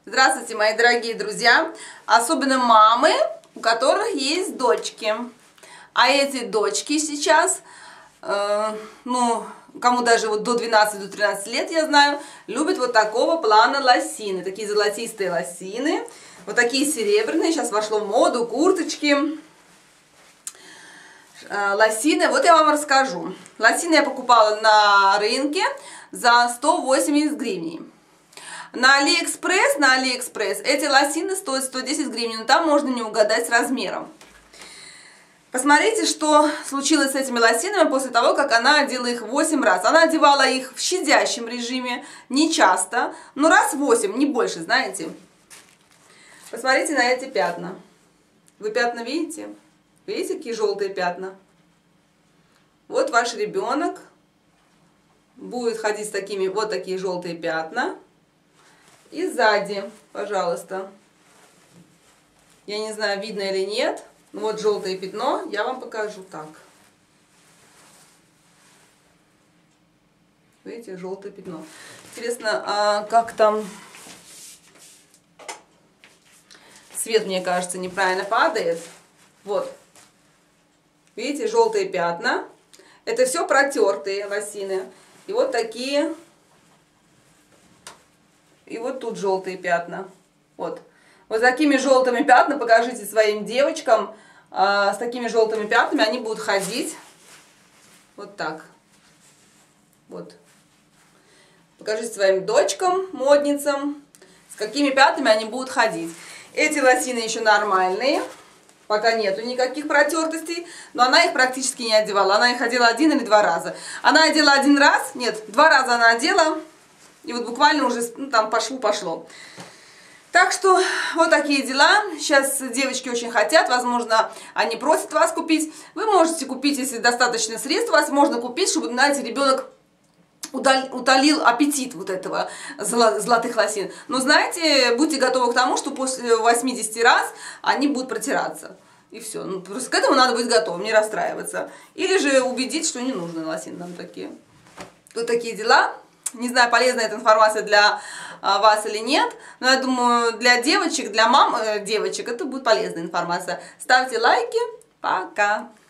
Здравствуйте, мои дорогие друзья, особенно мамы, у которых есть дочки. А эти дочки сейчас, кому даже вот до 12-13 лет, я знаю, любят вот такого плана лосины. Такие золотистые лосины, вот такие серебряные, сейчас вошло в моду, курточки. Лосины, вот я вам расскажу. Лосины я покупала на рынке за 180 гривен. На Алиэкспресс эти лосины стоят 110 гривен, но там можно не угадать с размером. Посмотрите, что случилось с этими лосинами после того, как она одела их 8 раз. Она одевала их в щадящем режиме, не часто, но раз 8, не больше, знаете. Посмотрите на эти пятна. Вы пятна видите? Видите, какие желтые пятна? Вот ваш ребенок будет ходить с такими, вот такие желтые пятна. И сзади, пожалуйста. Я не знаю, видно или нет. Вот желтое пятно, я вам покажу так. Видите, желтое пятно. Интересно, а как там свет, мне кажется, неправильно падает. Вот. Видите, желтые пятна. Это все протертые лосины. И вот такие. И вот тут желтые пятна. Вот. Вот такими желтыми пятнами покажите своим девочкам. С такими желтыми пятнами они будут ходить. Вот так. Вот. Покажите своим дочкам, модницам, с какими пятнами они будут ходить. Эти лосины еще нормальные. Пока нету никаких протертостей, но она их практически не одевала. Она их одела 1 или 2 раза. Она одела 1 раз, нет, 2 раза она одела, и вот буквально уже там пошло. Так что вот такие дела. Сейчас девочки очень хотят, возможно, они просят вас купить. Вы можете купить, если достаточно средств, вас можно купить, чтобы, знаете, ребенок утолил аппетит вот этого золотых лосин. Но знаете, будьте готовы к тому, что после 80 раз они будут протираться. И все. Ну, просто к этому надо быть готовым, не расстраиваться. Или же убедить, что не нужны лосины нам такие. Вот такие дела. Не знаю, полезна эта информация для вас или нет, но я думаю, для девочек, для мам девочек это будет полезная информация. Ставьте лайки. Пока!